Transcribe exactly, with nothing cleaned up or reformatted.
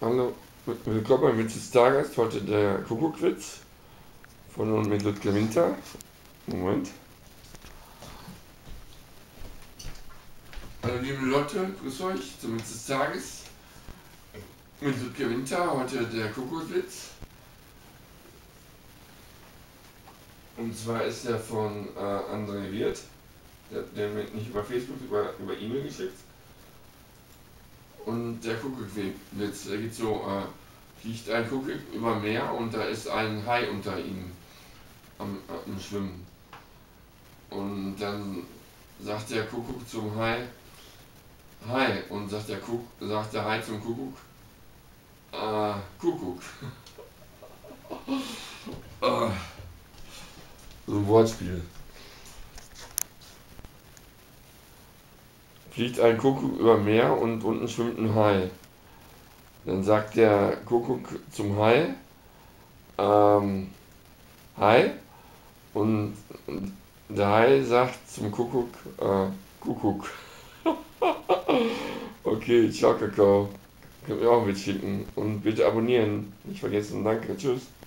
Hallo, willkommen beim Witz des Tages. Heute der Kuckuckwitz von und mit Ludger Winter. Moment. Hallo liebe Leute, grüß euch zum Witz des Tages mit Ludger Winter. Heute der Kuckuckwitz. Und zwar ist der von äh, André Wirth. Der, der wird nicht über Facebook, über, über E-Mail geschickt. Und der Kuckuckwitz, der geht so, äh, fliegt ein Kuckuck über Meer und da ist ein Hai unter ihm am, am Schwimmen. Und dann sagt der Kuckuck zum Hai, Hai, und sagt der, Kuck, sagt der Hai zum Kuckuck, äh, Kuckuck. äh, so ein Wortspiel. Fliegt ein Kuckuck über Meer und unten schwimmt ein Hai. Dann sagt der Kuckuck zum Hai, ähm, Hai, und der Hai sagt zum Kuckuck, äh, Kuckuck. Okay, ciao Kakao. Könnt ihr auch mitschicken und bitte abonnieren. Nicht vergessen. Danke, tschüss.